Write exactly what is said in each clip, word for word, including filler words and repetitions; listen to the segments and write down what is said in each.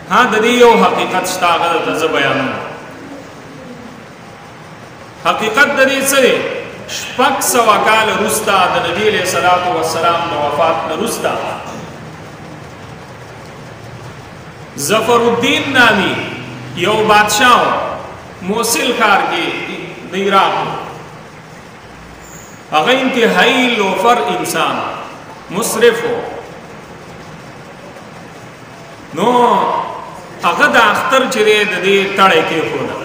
ها د دې یو حقیقت شته هغه ته زه بیانوم. حقیقت د دې څه دی؟ شپږ سوه کاله وروسته د نبي علیه الصلاة والسلام د وفات نه وروسته ظفر الدین نامی یو بادشاہ موصل ښار کې د عراق هغه انتهایی لوفر انسان مصرف و. نو هغه د اختر چې دی د دې تړی کېښوده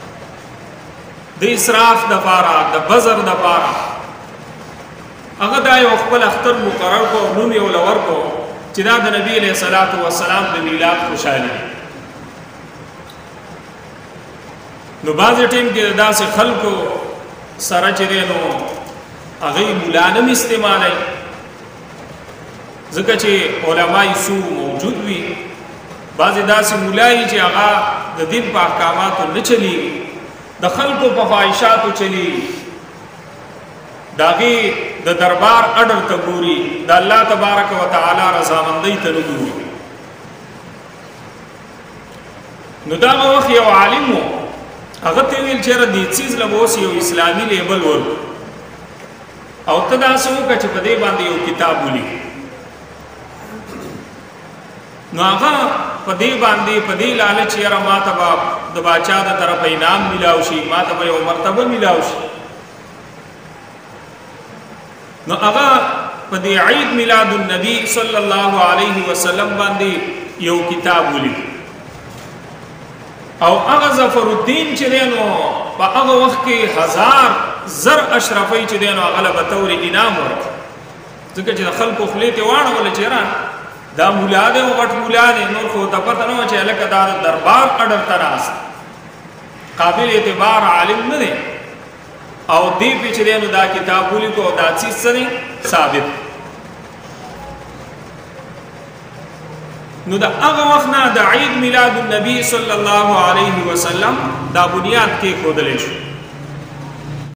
د اسراف دپاره د بزر دپاره هغه دا یو خپل اختر مقرر کو نوم یې ورله ورکړو چې دا د نبي علیه الصلاة والسلام د میلاد خوشحالي. نو بعضې ټیم کې د داسې خلکو سره چې دی نو هغوی ملانم استعمالی ځکه چې علمای سو موجود وي. بعضې داسې ملایي چې هغه د دین په احکاماتو نه چلیږي، د خلکو په خواهشاتو چلیږي، د هغې د دربار اډر ته ګوري، د الله تبارک وتعالی رضامندۍ ته نه ګوري. نو دغه وخت یو عالم و، هغه ته ویل چېرې دې څیز له به اوس یو اسلامي لیبل ورکړو او ته داسې وکړه چې په دې باندې یو کتاب ولیکي. نو هغه په دې باندې په دې لالچ یاره ما ته به د باچا د طرفه انعام میلاو شي، ما ته به یو مرتبه میلاو شي. نو هغه په دې عید میلاد النبی صلی الله علیه وسلم باندې یو کتاب ولیکي او هغه ظفر الدین چې دی نو په هغه وخت کې هزار زر اشرفی چې دی نو هغه له به طور انعام ورکړي، ځکه چې د خلکو خولې ته واړوله چې یاره دا مولا دی او غټ مولا دی، نور خو ته پته نه وه چې هلکه دا د دربار اډر ته ناست قابل اعتبار عالم نه دی او دې پې چې دی نو دا کتاب ولیکو او دا څیز څه دی ثابت. نو د هغه وخت نه د عید میلاد النبی صلی الله علیه وسلم دا بنیاد کېښودلی شو.